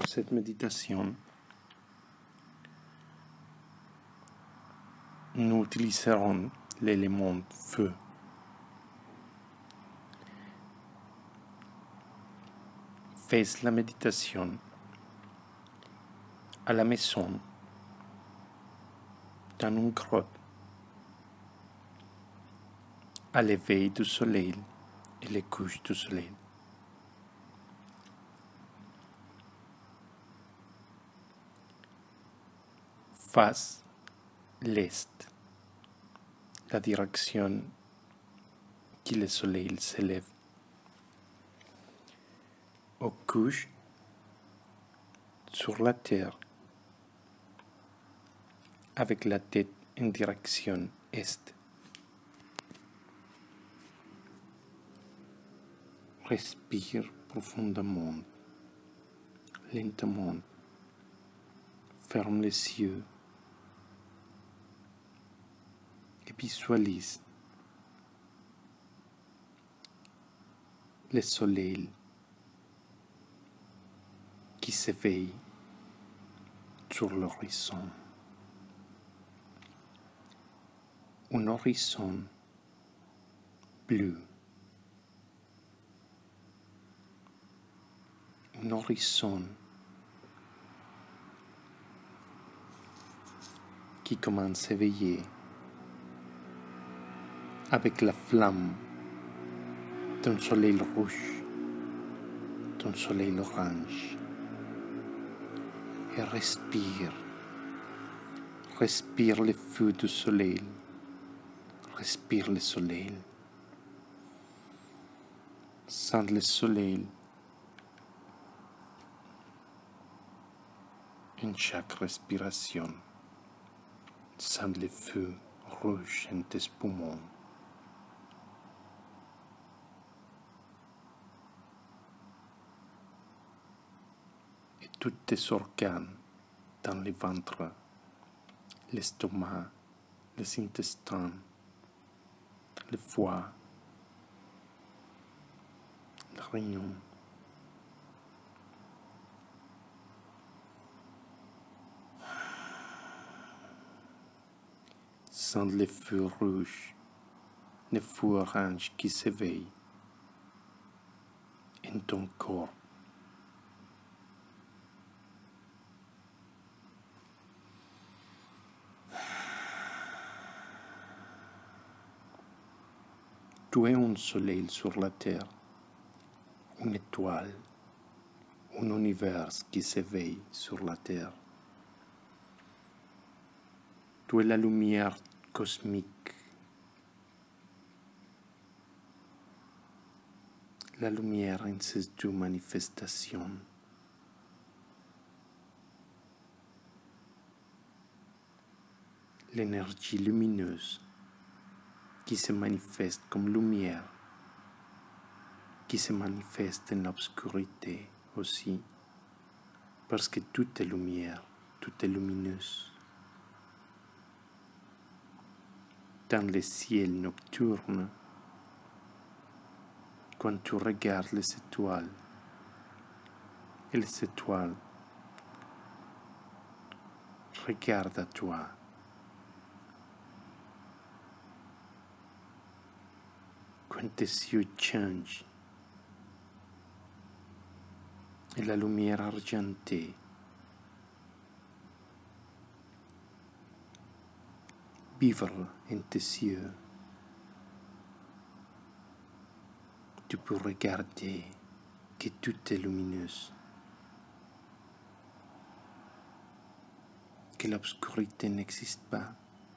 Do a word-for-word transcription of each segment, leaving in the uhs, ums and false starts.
cette méditation, nous utiliserons l'élément feu. Faites la méditation à la maison, dans une grotte, à l'éveil du soleil et les couches du soleil. Face l'est, la direction que le soleil s'élève. Aux couches, sur la terre, avec la tête en direction est. Respire profondément, lentement. Ferme les yeux et visualise le soleil qui s'éveille sur l'horizon. Un horizon bleu. Un horizon qui commence à s'éveiller avec la flamme d'un soleil rouge, d'un soleil orange. Et respire, respire le feu du soleil, respire le soleil. Sens le soleil en chaque respiration. Sens le feu rouge en tes poumons. Et tous tes organes dans le ventre, l'estomac, les intestins, le foie, le réunion. Sens le feu rouge, le feu orange qui s'éveille en ton corps. Tu es un soleil sur la terre, une étoile, un univers qui s'éveille sur la terre. Tu es la lumière cosmique, la lumière en ses deux manifestations. L'énergie lumineuse qui se manifeste comme lumière, qui se manifeste en l'obscurité aussi, parce que tout est lumière, tout est lumineux. Dans le ciel nocturne, quand tu regardes les étoiles, et les étoiles regardent à toi. Quand tes yeux changent, et la lumière argentée vibre en tes yeux, tu peux regarder que tout est lumineux, que l'obscurité n'existe pas.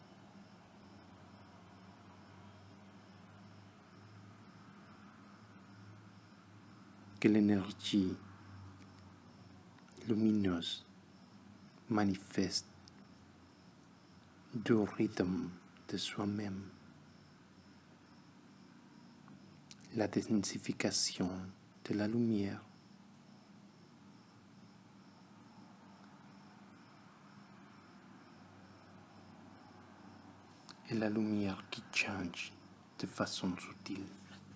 Que l'énergie lumineuse manifeste du rythme de soi-même, la densification de la lumière. Et la lumière qui change de façon subtile.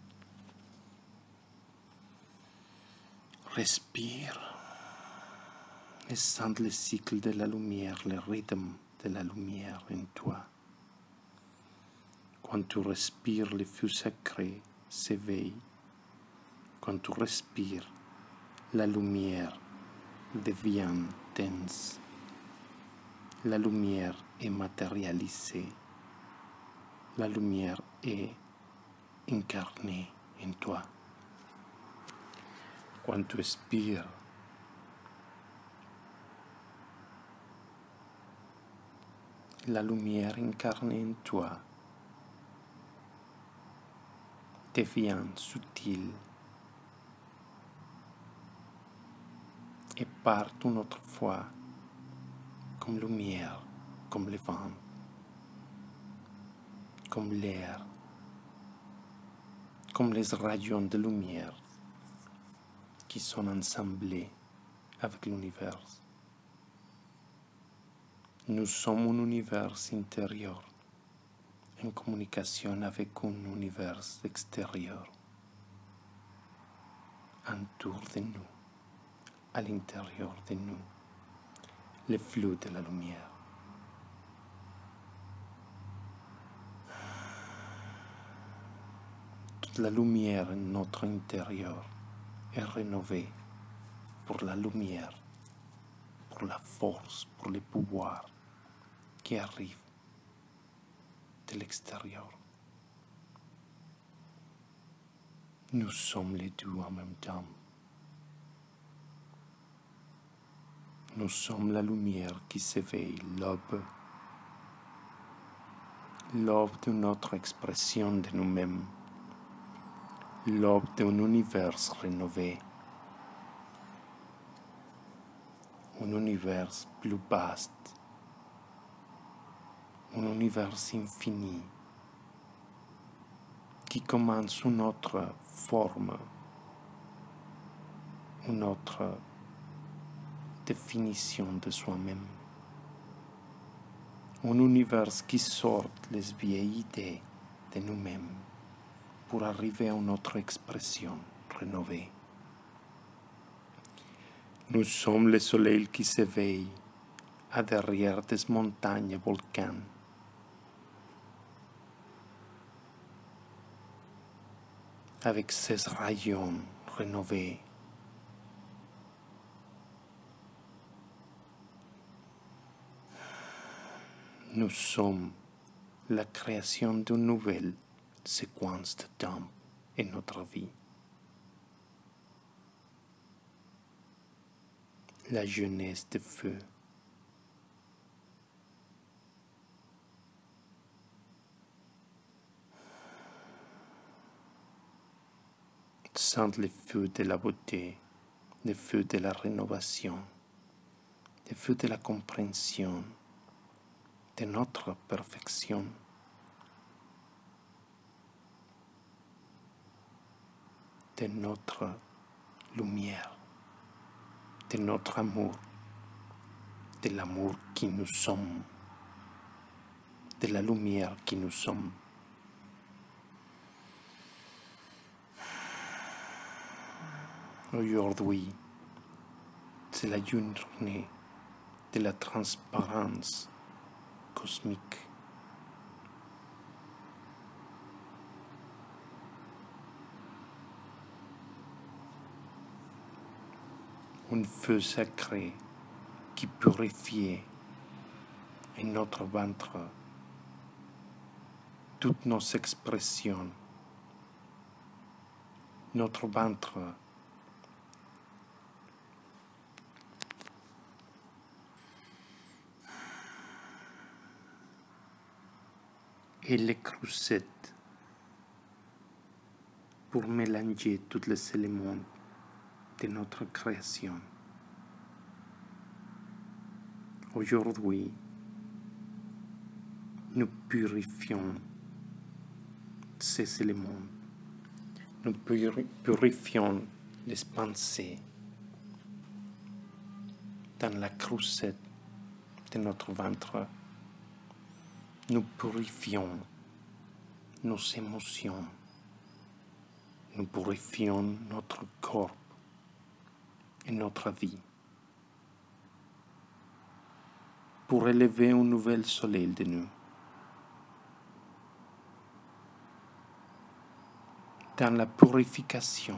Respire. et sens le cycle de la lumière, le rythme de la lumière en toi. Quand tu respires, le feu sacré s'éveille. Quand tu respires, la lumière devient dense. La lumière est matérialisée. La lumière est incarnée en toi. Quand tu expires, la lumière incarnée en toi devient subtile et part une autre fois comme lumière, comme le vent, comme l'air, comme les rayons de lumière qui sont ensemblés avec l'univers. Nous sommes un univers intérieur en communication avec un univers extérieur autour de nous, à l'intérieur de nous, le flux de la lumière. Toute la lumière en notre intérieur est rénovée pour la lumière, pour la force, pour le pouvoir qui arrive de l'extérieur. Nous sommes les deux en même temps. Nous sommes la lumière qui s'éveille, l'aube, l'aube de notre expression de nous-mêmes, l'aube d'un univers rénové, un univers plus vaste, un univers infini qui commence une autre forme, une autre définition de soi-même. Un univers qui sort les vieilles idées de nous-mêmes pour arriver à une autre expression rénovée. Nous sommes le soleil qui s'éveille à derrière des montagnes et volcans. Avec ses rayons rénovés. Nous sommes la création d'une nouvelle séquence de temps en notre vie. La jeunesse de feu. Sens le feu de la beauté, le feu de la rénovation, le feu de la compréhension de notre perfection. De notre lumière, de notre amour, de l'amour qui nous sommes, de la lumière qui nous sommes. Aujourd'hui, c'est la journée de la transparence cosmique. Un feu sacré qui purifie en notre ventre toutes nos expressions. Notre ventre et les crucettes pour mélanger tous les éléments de notre création. Aujourd'hui, nous purifions ces éléments. Nous purifions les pensées dans la crucette de notre ventre. Nous purifions nos émotions. Nous purifions notre corps et notre vie. pour élever un nouvel soleil de nous. Dans la purification,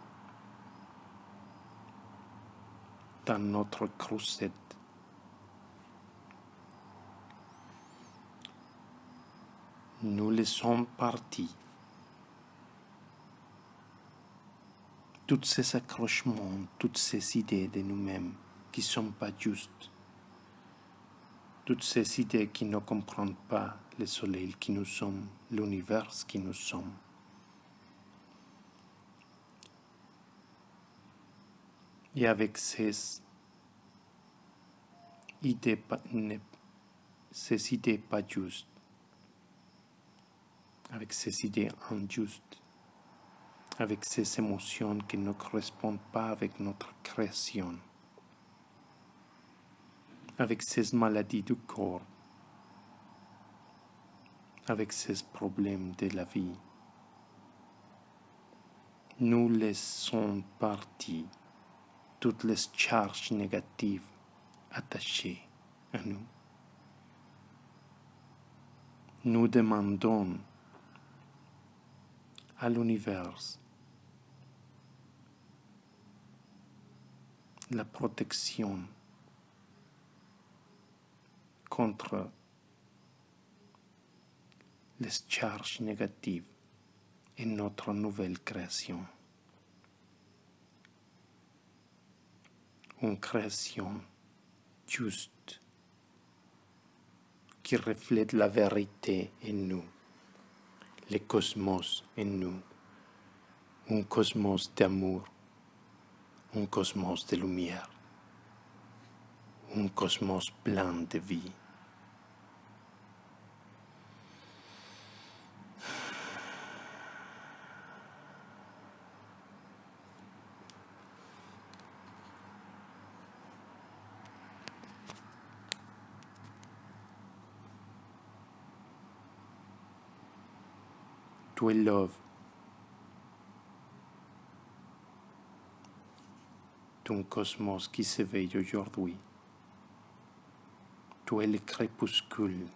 dans notre crusette, nous laissons partir tous ces accrochements, toutes ces idées de nous-mêmes qui ne sont pas justes, toutes ces idées qui ne comprennent pas le soleil qui nous sommes, l'univers qui nous sommes. Et avec ces idées pas, ces idées pas justes, avec ces idées injustes, avec ces émotions qui ne correspondent pas avec notre création, avec ces maladies du corps, avec ces problèmes de la vie, nous laissons partir toutes les charges négatives attachées à nous. Nous demandons à l'univers la protection contre les charges négatives et notre nouvelle création. Une création juste qui reflète la vérité en nous, le cosmos en nous, un cosmos d'amour, un cosmos de lumière, un cosmos plein de vie. Tu es love. Tu es un cosmos qui s'éveille aujourd'hui. Tu es le crépuscule.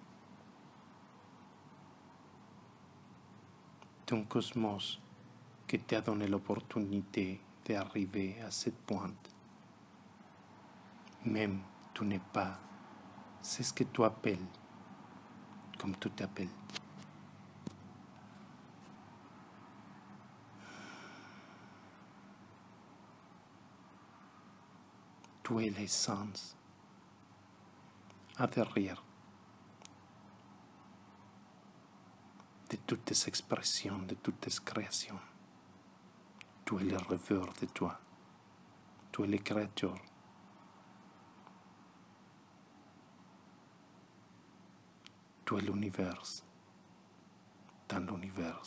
Tu es un cosmos qui t'a donné l'opportunité d'arriver à cette pointe. Même tu n'es pas, c'est ce que tu appelles, comme tu t'appelles. Tu es l'essence à derrière de toutes tes expressions, de toutes tes créations. Tu es le rêveur de toi. Tu es le créateur. Tu es l'univers dans l'univers.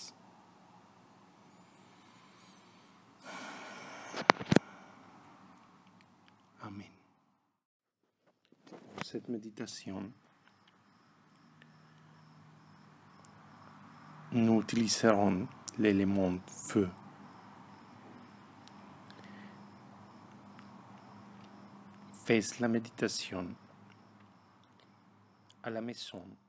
Amen. Pour cette méditation, nous utiliserons l'élément feu. Fais la méditation à la maison